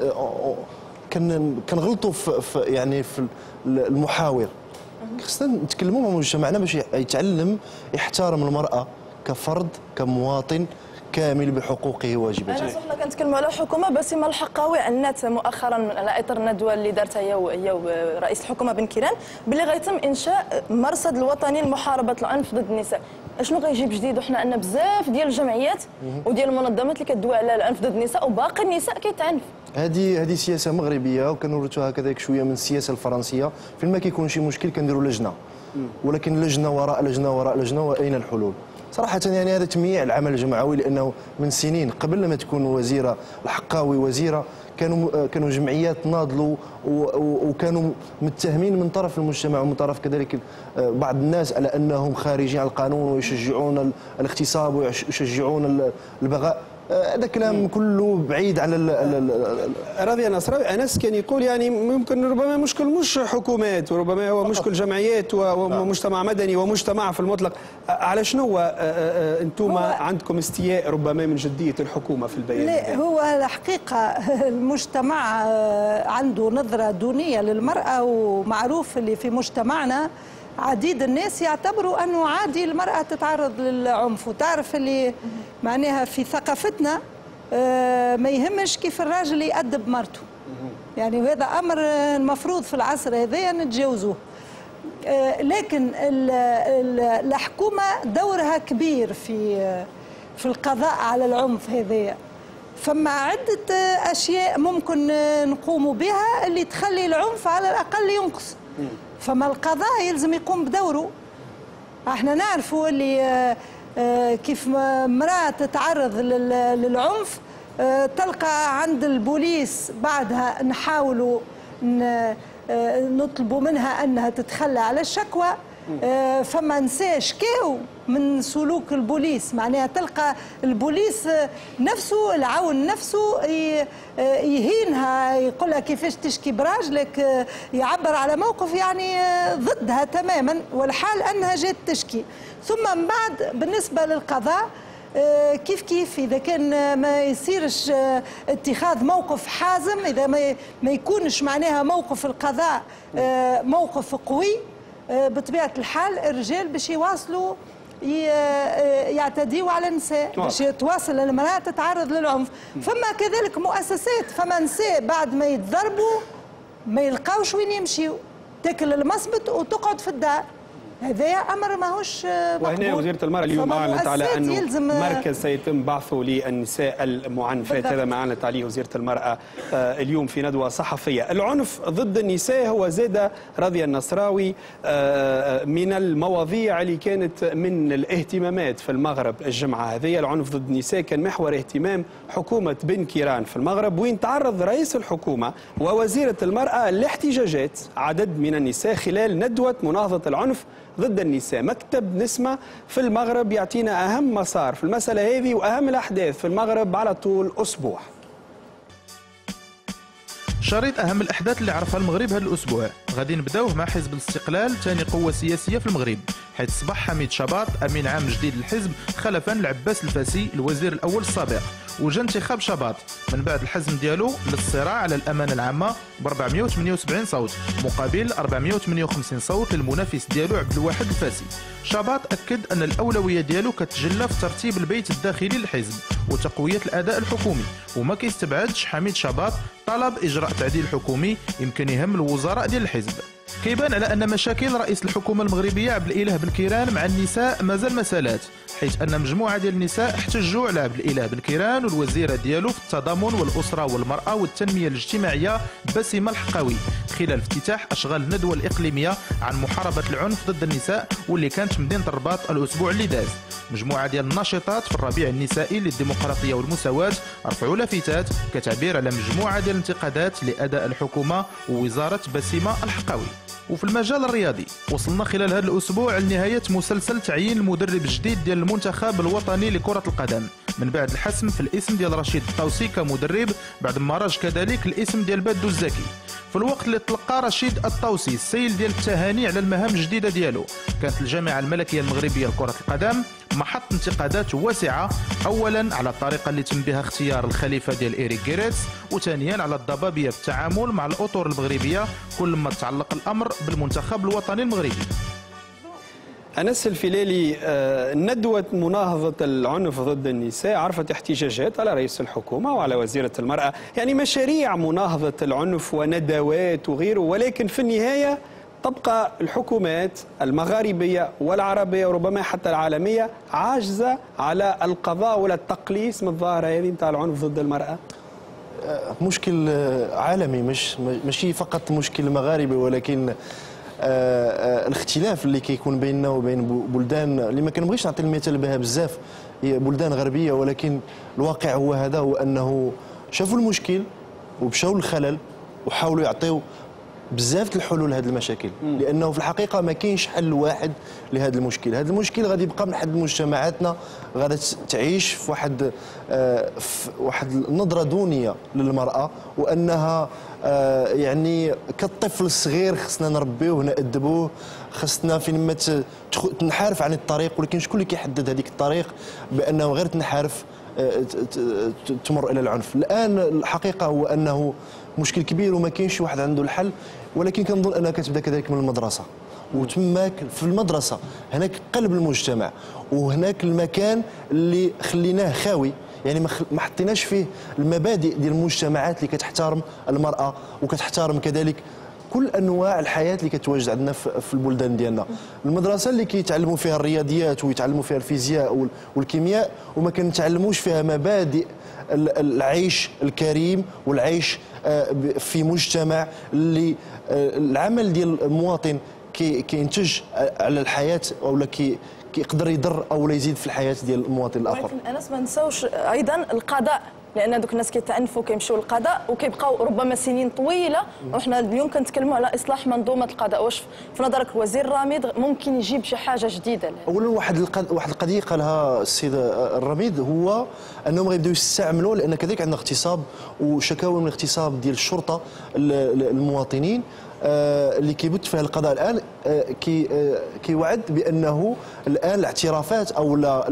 كان كنغلطوا في, في يعني في المحاور. خصنا نتكلموا مع مجتمعنا باش يتعلم يحترم المراه كفرد كمواطن كامل بحقوقه وواجباته.
انا سخنا كنتكلموا على الحكومه بسمه الحقاوي عنات مؤخرا على اطار الندوه اللي دارتها هي رئيس الحكومه بن كيران باللي غيتم انشاء مرصد الوطني لمحاربه العنف ضد النساء. اشنو غيجيب جديد؟ وحنا عندنا بزاف ديال الجمعيات وديال المنظمات اللي كتدوي على العنف ضد النساء وباقي النساء كيتعنف.
هذه هذه سياسه مغربيه وكنورثوها كذلك شويه من السياسه الفرنسيه. فين ما كيكون شي مشكل كنديروا لجنه، ولكن لجنه وراء لجنه وراء لجنه، واين الحلول؟ صراحة يعني هذا تمييع العمل الجمعوي، لأنه من سنين قبل ما تكون وزيرة الحقاوي وزيرة كانوا كانوا جمعيات ناضلوا وكانوا متهمين من طرف المجتمع ومن طرف كذلك بعض الناس على أنهم خارجين على القانون ويشجعون الاغتصاب ويشجعون البغاء. هذا كلام كله بعيد على
راضي النصراوي. انس كان يقول يعني ممكن ربما مشكل مش حكومات، وربما هو مشكل جمعيات ومجتمع مدني ومجتمع في المطلق. على شنو انتم عندكم استياء ربما من جديه الحكومه في البيان؟
لا، هو الحقيقه المجتمع عنده نظره دونيه للمراه، ومعروف اللي في مجتمعنا عديد الناس يعتبروا أنه عادي المرأة تتعرض للعنف. وتعرف اللي معناها في ثقافتنا ما يهمش كيف الراجل يأدب مرته، يعني وهذا أمر المفروض في العصر هذا نتجاوزوه. لكن الحكومة دورها كبير في في القضاء على العنف هذا. فما عدة أشياء ممكن نقوموا بها اللي تخلي العنف على الأقل ينقص. فما القضاء يلزم يقوم بدوره. احنا نعرفوا اللي كيف امرأة تتعرض للعنف تلقى عند البوليس بعدها نحاولوا نطلبوا منها انها تتخلى على الشكوى. فما نساء شكاو من سلوك البوليس، معناها تلقى البوليس نفسه العون نفسه يهينها، يقول لها كيفاش تشكي براجلك، يعبر على موقف يعني ضدها تماما، والحال انها جات تشكي. ثم من بعد بالنسبه للقضاء كيف كيف اذا كان ما يصيرش اتخاذ موقف حازم، اذا ما يكونش معناها موقف القضاء موقف قوي، بطبيعه الحال الرجال باش يواصلوا يعتديوا على النساء، باش تواصل المراه تتعرض للعنف. فما كذلك مؤسسات، فما نساء بعد ما يتضربوا ما يلقاوش وين يمشيوا، تاكل المصبت وتقعد في الدار. هذا امر ماهوش مقبول.
وهنا وزيره المراه اليوم اعلنت على انه مركز سيتم بعثه للنساء المعنفات. هذا ما اعلنت عليه وزيره المراه اليوم في ندوه صحفيه. العنف ضد النساء هو زاد راضيه النصراوي من المواضيع اللي كانت من الاهتمامات في المغرب الجمعه هذه. العنف ضد النساء كان محور اهتمام حكومه بن كيران في المغرب، وين تعرض رئيس الحكومه ووزيره المراه لاحتجاجات عدد من النساء خلال ندوه مناهضه العنف ضد النساء. مكتب نسمة في المغرب يعطينا أهم مسار في المسألة هذه وأهم الأحداث في المغرب على طول أسبوع.
شريط أهم الأحداث اللي عرفها المغرب هذا الأسبوع غادي نبداوه مع حزب الاستقلال، ثاني قوة سياسية في المغرب، حيث صبح حميد شباط أمين عام جديد للحزب خلفا لعباس الفاسي الوزير الأول السابق، وجا انتخاب شباط من بعد الحزم ديالو للصراع على الأمانة العامة ب أربعمئة وثمانية وسبعين صوت مقابل أربعمئة وثمانية وخمسين صوت للمنافس ديالو عبد الواحد الفاسي. شباط أكد أن الأولوية ديالو كتجلى في ترتيب البيت الداخلي للحزب وتقوية الأداء الحكومي، وما كيستبعدش حميد شباط طلب إجراء تعديل حكومي يمكن يهم الوزراء ديال الحزب. كيبان على أن مشاكل رئيس الحكومة المغربية عبد الإله بن كيران مع النساء مازال مسالات، حيث أن مجموعة ديال النساء احتجوا على عبد الإله بن كيران والوزيرة ديالو في التضامن والأسرة والمرأة والتنمية الاجتماعية بسمة الحقاوي خلال افتتاح أشغال الندوة الإقليمية عن محاربة العنف ضد النساء واللي كانت في مدينة الرباط الأسبوع اللي داز. مجموعة ديال الناشطات في الربيع النسائي للديمقراطية والمساواة رفعوا لافتات كتعبير على مجموعة ديال الانتقادات لأداء الحكومة ووزارة بسمة الحقاوي. وفي المجال الرياضي وصلنا خلال هذا الأسبوع لنهاية مسلسل تعيين المدرب الجديد ديال المنتخب الوطني لكرة القدم من بعد الحسم في الاسم ديال رشيد الطوسي كمدرب بعد ما راج كذلك الاسم ديال بدو الزكي. في الوقت اللي تلقى رشيد الطوسي السيل ديال التهاني على المهام الجديدة ديالو، كانت الجامعة الملكية المغربية لكرة القدم محط انتقادات واسعة، أولا على الطريقة اللي تم بها اختيار الخليفة ديال إيريك غيريتس، وثانيا على الضبابية في التعامل مع الأطر المغربية كل ما تعلق الأمر بالمنتخب الوطني المغربي.
أنس الفلالي، ندوة مناهضة العنف ضد النساء عرفت احتجاجات على رئيس الحكومة وعلى وزيرة المرأة، يعني مشاريع مناهضة العنف وندوات وغيره، ولكن في النهاية تبقى الحكومات المغاربية والعربية وربما حتى العالمية عاجزة على القضاء ولا التقليص من الظاهرة هذه نتاع العنف ضد المرأة.
مشكل عالمي، مش ماشي فقط مشكل مغاربي، ولكن آه آه الاختلاف اللي كيكون بيننا وبين بلدان اللي ما كنبغيش نعطي المثال بها بزاف، هي بلدان غربيه، ولكن الواقع هو هذا، هو انه شافوا المشكل ومشاو للخلل وحاولوا يعطيو بزاف الحلول لهذه المشاكل، لانه في الحقيقه ما كاينش حل واحد لهذا المشكل. هذا المشكل غادي يبقى من حد مجتمعاتنا غادي تعيش في واحد آه في واحد النظره دونيه للمراه، وانها آه يعني كالطفل الصغير خصنا نربيوه نأدبوه، خصنا فين ما تنحارف عن الطريق، ولكن شكون اللي كيحدد هذيك الطريق بانه غير تنحارف تمر الى العنف. الان الحقيقه هو انه مشكل كبير وما كاينش واحد عنده الحل، ولكن كنظن انها كتبدا كذلك من المدرسه، وتماك في المدرسه هناك قلب المجتمع، وهناك المكان اللي خليناه خاوي، يعني ما حطيناش فيه المبادئ ديال المجتمعات اللي كتحترم المراه وكتحترم كذلك كل انواع الحياه اللي كتواجد عندنا في البلدان ديالنا. المدرسه اللي كيتعلموا فيها الرياضيات ويتعلموا فيها الفيزياء والكيمياء، وما كنتعلموش فيها مبادئ العيش الكريم والعيش في مجتمع اللي العمل ديال المواطن كينتج على الحياه، او كي كيقدر يضر او لا يزيد في الحياه ديال المواطن الاخر.
ولكن انس ما نساوش ايضا القضاء، لان دوك الناس كيتعنفوا كيمشيو للقضاء وكيبقاو ربما سنين طويله، وحنا اليوم كنتكلموا على اصلاح منظومه القضاء. واش في نظرك وزير الرميد ممكن يجيب شي حاجه جديده؟
اولا واحد القض... واحد القضيه قالها السيد الرميد، هو انهم غيبداو يستعملوا، لان كذلك عندنا اغتصاب وشكاوى من اغتصاب ديال الشرطه المواطنين آه اللي كيبت فيها القضاء الان، آه كي آه كيوعد بانه الان الاعترافات او لا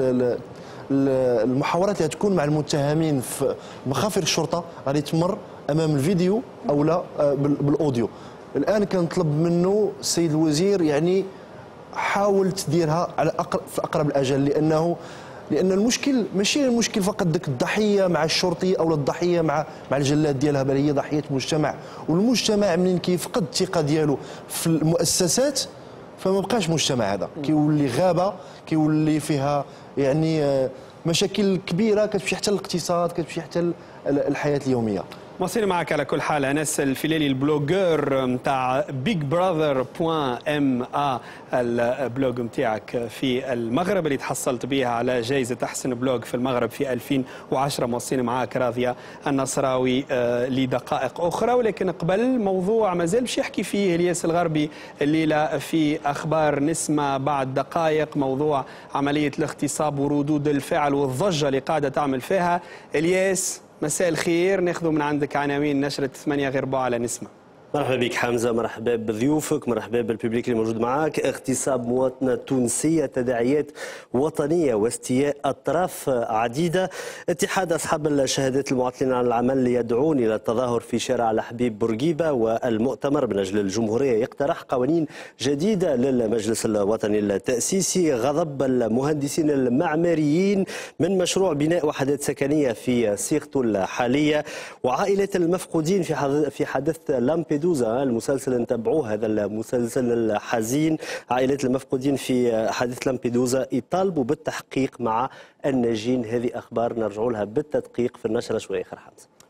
المحاورات اللي تكون مع المتهمين في مخافر الشرطه غادي تمر امام الفيديو او لا آه بالاوديو. الان كنطلب منه السيد الوزير يعني حاول تديرها على أقرب في اقرب الاجل، لانه لان المشكل ماشي المشكل فقط ديك الضحيه مع الشرطي او الضحيه مع مع الجلاد ديالها، بل هي ضحيه مجتمع، والمجتمع منين كيفقد الثقه ديالو في المؤسسات فما بقاش مجتمع، هذا كيولي غابه، كيولي فيها يعني مشاكل كبيره كتمشي حتى الاقتصاد، كتمشي حتى الحياه اليوميه.
مواصلين معك على كل حال. انس الفلالي البلوجر نتاع بيج براذر بوان ام ا، البلوج نتاعك في المغرب اللي تحصلت بها على جائزه احسن بلوج في المغرب في ألفين وعشرة. مواصلين معك راضيه النصراوي لدقائق اخرى، ولكن قبل موضوع مازال باش يحكي فيه الياس الغربي الليله في اخبار نسمه بعد دقائق، موضوع عمليه الاغتصاب وردود الفعل والضجه اللي قاعده تعمل فيها. الياس مساء الخير، ناخذ من عندك عناوين نشرة ثمانية غير ربع على نسمة.
مرحبا بك حمزه، مرحبا بضيوفك، مرحبا بالببليك اللي موجود معاك. اغتصاب مواطنه تونسيه، تداعيات وطنيه واستياء اطراف عديده. اتحاد اصحاب الشهادات المعطلين عن العمل يدعون الى التظاهر في شارع الحبيب بورقيبه، والمؤتمر من اجل الجمهوريه يقترح قوانين جديده للمجلس الوطني التاسيسي. غضب المهندسين المعماريين من مشروع بناء وحدات سكنيه في صيغته الحاليه. وعائله المفقودين في في حادث لامبيدوزا، المسلسل نتابعوه، هذا المسلسل الحزين. عائلات المفقودين في حادث لامبيدوزا يطالبوا بالتحقيق مع الناجين. هذه اخبار نرجعوا لها بالتدقيق في النشره شويه اخر حمزه.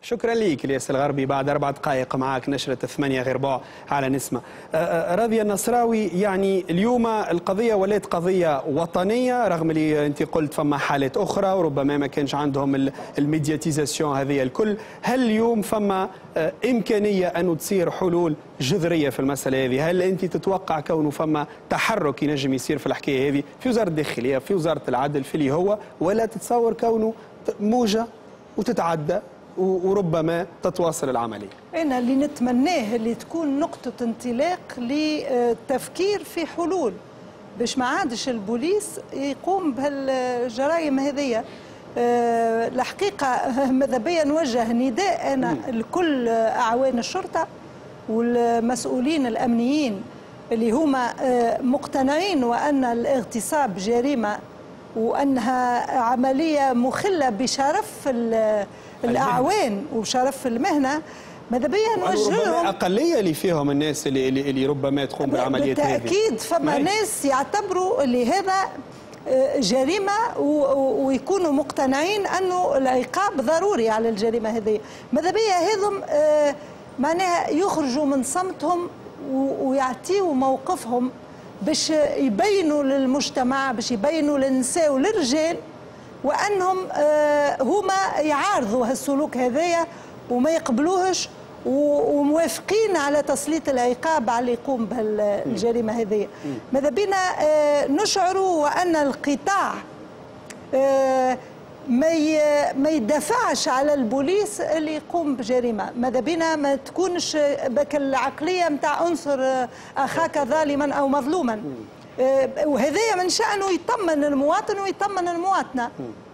شكرا لك الياس الغربي. بعد أربع دقائق معك نشرة ثمانية غير ربع على نسمة. راضية النصراوي، يعني اليوم القضية ولات قضية وطنية رغم اللي أنت قلت فما حالات أخرى وربما ما كانش عندهم الميدياتيزاسيون هذه الكل. هل اليوم فما إمكانية أن تصير حلول جذرية في المسألة هذه؟ هل أنت تتوقع كونه فما تحرك ينجم يصير في الحكاية هذه في وزارة الداخلية في وزارة العدل في اللي هو، ولا تتصور كونه موجة وتتعدى وربما تتواصل العملية؟
أنا اللي نتمناه اللي تكون نقطة انطلاق للتفكير في حلول باش ما عادش البوليس يقوم بهالجرائم هذه. أه الحقيقة ماذا بيا نوجه نداء أنا لكل أعوان الشرطة والمسؤولين الأمنيين اللي هما مقتنعين وأن الاغتصاب جريمة وأنها عملية مخلة بشرف الأعوان وشرف المهنة. ماذا بيا نوجههم
أقلية اللي فيهم الناس اللي, اللي ربما تقوم بالعمليات هذه.
بالتأكيد فما ناس يعتبروا اللي هذا جريمة ويكونوا مقتنعين أنه العقاب ضروري على الجريمة هذه. ماذا بيا هذم معناها يخرجوا من صمتهم ويعطيوا موقفهم باش يبينوا للمجتمع، باش يبينوا للنساء وللرجال وأنهم هما يعارضوا هالسلوك هذايا وما يقبلوهش وموافقين على تسليط العقاب على اللي يقوم بهالجريمة هذه. ماذا بينا نشعروا وأن القطاع ما يدافعش على البوليس اللي يقوم بجريمة. ماذا بينا ما تكونش بك العقلية متاع أنصر أخاك ظالما أو مظلوما، وهذا من شأنه يطمن المواطن ويطمن المواطنة.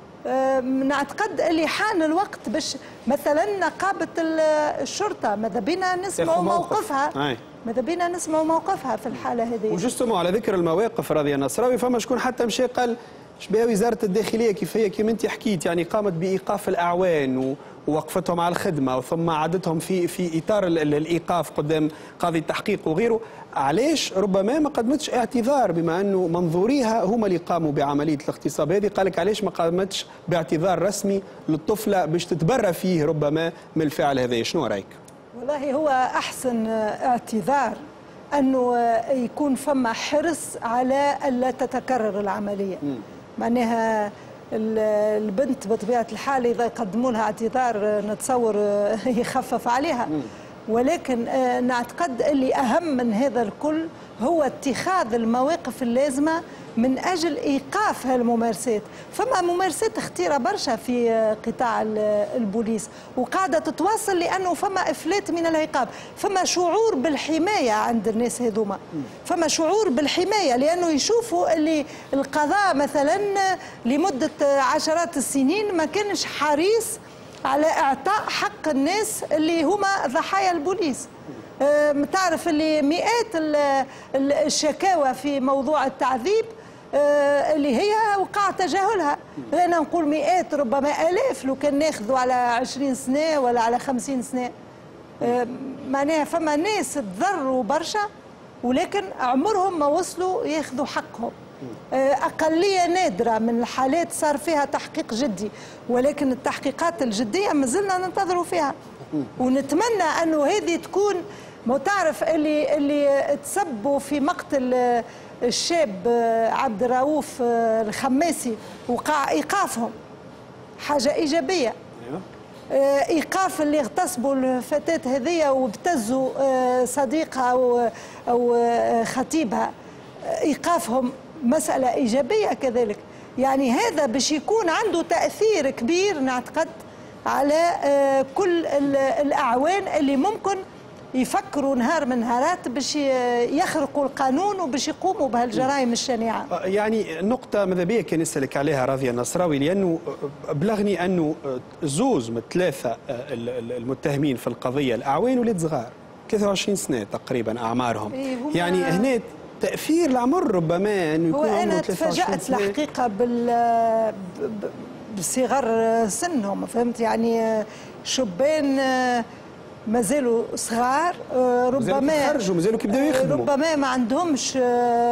نعتقد اللي حان الوقت باش مثلا نقابة الشرطة ماذا بينا نسمعوا موقفها، ماذا بينا نسمعوا موقفها في الحالة هذه.
وجستمو على ذكر المواقف راضية النصراوي، فما شكون حتى مشى قال شبيه وزارة الداخلية كيف هي كيما انت حكيت، يعني قامت بإيقاف الأعوان ووقفتهم على الخدمة ثم عادتهم في في إطار الإيقاف قدام قاضي التحقيق وغيره. علاش ربما ما قدمتش اعتذار بما أنه منظوريها هما اللي قاموا بعملية الاغتصاب هذه؟ قالك علاش ما قامتش باعتذار رسمي للطفلة باش تتبرى فيه ربما من الفعل هذا؟ شنو رأيك؟
والله هو أحسن اعتذار أنه يكون فما حرص على ألا تتكرر العملية. م. معناها البنت بطبيعة الحال إذا قدموا لها اعتذار نتصور يخفف عليها، ولكن نعتقد اللي أهم من هذا الكل هو اتخاذ المواقف اللازمة من أجل إيقاف هالممارسات. فما ممارسات خطيرة برشا في قطاع البوليس وقاعدة تتواصل لأنه فما إفلات من العقاب، فما شعور بالحماية عند الناس هذوما، فما شعور بالحماية لأنه يشوفوا اللي القضاء مثلا لمدة عشرات السنين ما كانش حريص على إعطاء حق الناس اللي هما ضحايا البوليس. تعرف اللي مئات الشكاوى في موضوع التعذيب اللي هي وقع تجاهلها. أنا نقول مئات ربما آلاف لو كان ناخذوا على عشرين سنة ولا على خمسين سنة. معناها فما ناس تضروا برشا ولكن عمرهم ما وصلوا ياخذوا حقهم. أقلية نادرة من الحالات صار فيها تحقيق جدي، ولكن التحقيقات الجدية ما زلنا ننتظروا فيها، ونتمنى أنه هذه تكون متعرف اللي اللي تسبوا في مقتل الشاب عبد الرؤوف الخماسي وقع إيقافهم حاجة إيجابية. إيقاف اللي اغتصبوا الفتاة هذية وابتزوا صديقها أو أو خطيبها، إيقافهم مسألة إيجابية كذلك. يعني هذا باش يكون عنده تأثير كبير نعتقد على كل الأعوان اللي ممكن يفكروا نهار من نهارات باش يخرقوا القانون وباش يقوموا بهالجرائم الشنيعة.
يعني نقطة ماذا بيا كان نسألك عليها راضية النصراوي، لأنه بلغني أنه زوز من ثلاثة المتهمين في القضية الأعوان ولاد صغار ثلاثة وعشرين سنة تقريبا أعمارهم.
إيه
يعني هنا تأثير العمر ربما أنه يكون
هو أنا تفاجأت الحقيقة بال بصغر سنهم، فهمت؟ يعني شبان مازالوا صغار، ربما
خرجوا مازالوا كيبداو يخدموا،
ربما ما عندهمش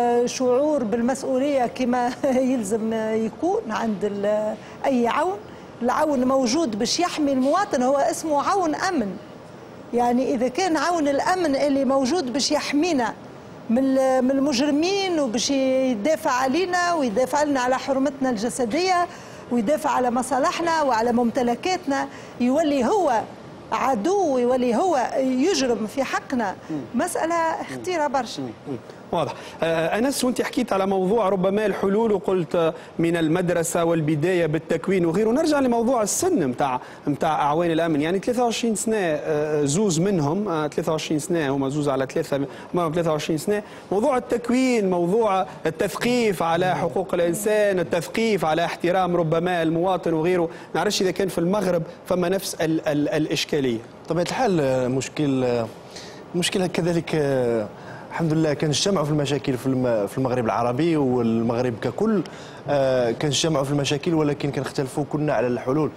شعور بالمسؤولية كما يلزم يكون عند أي عون. العون موجود باش يحمي المواطن هو اسمه عون أمن. يعني إذا كان عون الأمن اللي موجود باش يحمينا من من المجرمين وباش يدافع علينا ويدافع لنا على حرمتنا الجسدية ويدافع على مصالحنا وعلى ممتلكاتنا، يولي هو عدو ويولي هو يجرم في حقنا، مسألة خطيرة برشا.
واضح. أنس، وانت حكيت على موضوع ربما الحلول وقلت من المدرسة والبداية بالتكوين وغيره، نرجع لموضوع السن نتاع نتاع أعوان الأمن. يعني ثلاثة وعشرين سنة زوز منهم، ثلاثة وعشرين سنة هما زوز على ثلاثة معهم ثلاثة وعشرين سنة. موضوع التكوين، موضوع التثقيف على حقوق الإنسان، التثقيف على احترام ربما المواطن وغيره، نعرفش إذا كان في المغرب فما نفس ال ال الإشكالية.
بطبيعة الحال مشكل مشكلة كذلك. الحمد لله كنجتمعوا في المشاكل في المغرب العربي والمغرب ككل، كنجتمعوا في المشاكل ولكن كنختلفوا كلنا على الحلول.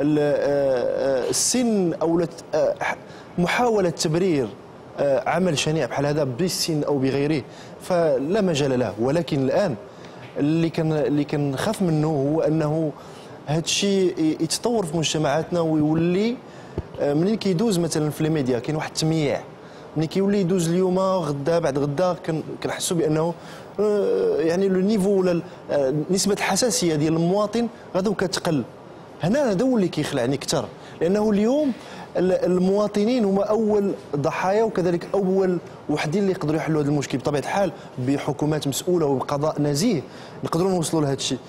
السن او محاولة تبرير عمل شنيع بحال هذا بالسن او بغيره فلا مجال له، ولكن الان اللي كان اللي كنخاف منه هو انه هذا الشيء يتطور في مجتمعاتنا ويولي منين كيدوز مثلا في الميديا كاين واحد التمييع، ملي كيولي يدوز اليوم غدا بعد غدا كنحسوا بانه يعني لو نيفو ولا نسبه الحساسيه ديال المواطن غدا كتقل. هنا هذا هو اللي كيخلعني اكثر، لانه اليوم المواطنين هما اول ضحايا وكذلك اول وحدين اللي يقدروا يحلوا هذا المشكل. بطبيعه الحال بحكومات مسؤوله وبقضاء نزيه نقدروا نوصلوا لهذا الشيء.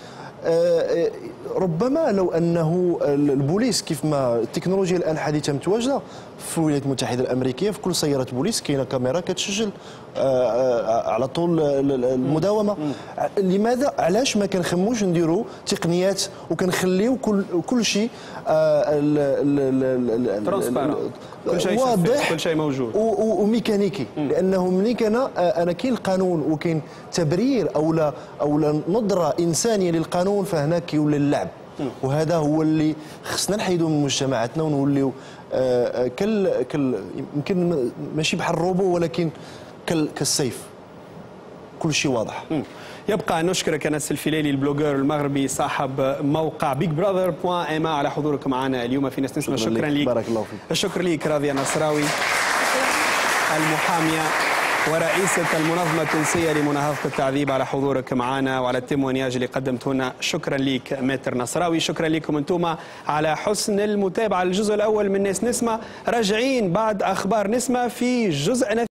ربما لو انه البوليس كيف ما التكنولوجيا الان حديثه متواجده في الولايات المتحده الامريكيه، في كل سياره بوليس كاينه كاميرا كتسجل على طول المداومه. لماذا علاش ما كنخموش نديروا تقنيات وكنخليو كل كل شيء
كل شيء واضح، كل شيء موجود
وميكانيكي؟ لانه ملي كان انا كاين القانون وكاين تبرير او لا او لا نظره انسانيه للقانون، فهنا كيولي اللعب. وهذا هو اللي خصنا نحيدوه من مجتمعاتنا ونوليو كل كل يمكن ماشي بحال الروبو ولكن كالسيف، كل شيء واضح.
يبقى نشكرك انس الفلالي البلوجر المغربي صاحب موقع بيج براذر بوان ام على حضورك معنا اليوم في ناس نسمع. شكرا لك.
بارك الله فيك.
الشكر لك راضية نصراوي المحامية ورئيسة المنظمة التونسية لمناهضة التعذيب على حضورك معنا وعلى التموينياج اللي قدمته لنا. شكرا لك ماتر نصراوي. شكرا لكم انتم على حسن المتابعة. الجزء الأول من ناس نسمع راجعين بعد أخبار نسمع في جزء